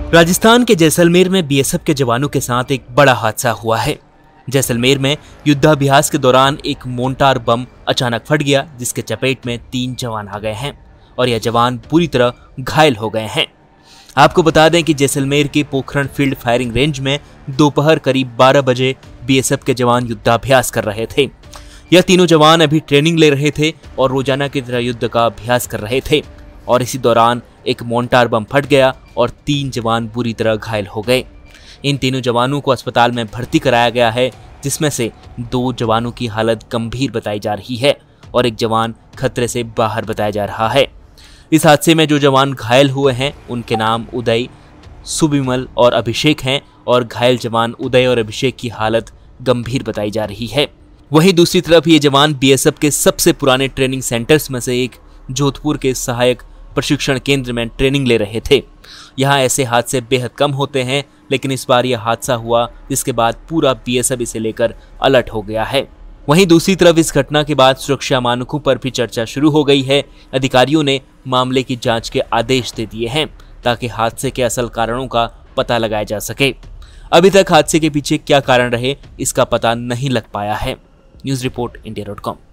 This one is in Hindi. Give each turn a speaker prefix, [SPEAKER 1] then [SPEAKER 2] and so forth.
[SPEAKER 1] राजस्थान के जैसलमेर में बीएसएफ के जवानों के साथ एक बड़ा हादसा हुआ है। जैसलमेर में युद्धाभ्यास के दौरान एक मोर्टार बम अचानक फट गया, जिसके चपेट में 3 जवान आ गए हैं और यह जवान पूरी तरह घायल हो गए हैं। आपको बता दें कि जैसलमेर के पोखरण फील्ड फायरिंग रेंज में दोपहर करीब 12 बजे बीएसएफ के जवान युद्धाभ्यास कर रहे थे। यह तीनों जवान अभी ट्रेनिंग ले रहे थे और रोजाना की तरह युद्ध का अभ्यास कर रहे थे और इसी दौरान एक मोर्टार बम फट गया और 3 जवान बुरी तरह घायल हो गए। इन तीनों जवानों को अस्पताल में भर्ती कराया गया है, जिसमें से 2 जवानों की हालत गंभीर बताई जा रही है और एक जवान खतरे से बाहर बताया जा रहा है। इस हादसे में जो जवान घायल हुए हैं उनके नाम उदय, सुबिमल और अभिषेक हैं और घायल जवान उदय और अभिषेक की हालत गंभीर बताई जा रही है। वहीं दूसरी तरफ ये जवान बीएसएफ के सबसे पुराने ट्रेनिंग सेंटर्स में से एक जोधपुर के सहायक प्रशिक्षण केंद्र में ट्रेनिंग ले रहे थे। यहाँ ऐसे हादसे बेहद कम होते हैं, लेकिन इस बार यह हादसा हुआ जिसके बाद पूरा बीएसएफ इसे लेकर अलर्ट हो गया है। वहीं दूसरी तरफ इस घटना के बाद सुरक्षा मानकों पर भी चर्चा शुरू हो गई है। अधिकारियों ने मामले की जांच के आदेश दे दिए हैं ताकि हादसे के असल कारणों का पता लगाया जा सके। अभी तक हादसे के पीछे क्या कारण रहे इसका पता नहीं लग पाया है। News report इंडिया.com।